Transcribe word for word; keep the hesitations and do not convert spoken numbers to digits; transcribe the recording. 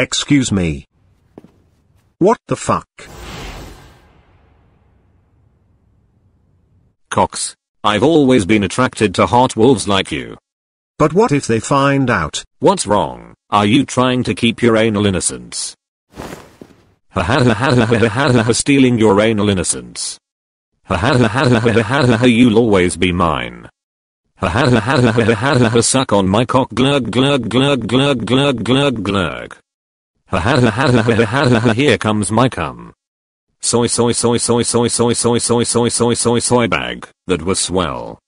Excuse me. What the fuck? Cox, I've always been attracted to hot wolves like you. But what if they find out? What's wrong? Are you trying to keep your anal innocence? Ha ha ha ha ha ha ha ha, stealing your anal innocence. Ha ha ha ha ha ha ha ha, you'll always be mine. Ha ha ha ha ha ha ha ha, suck on my cock, glug glug glug glug glug glug glug. Ha ha ha ha ha ha ha ha, here comes my cum. Soy soy soy soy soy soy soy soy soy soy soy soy bag, that was swell.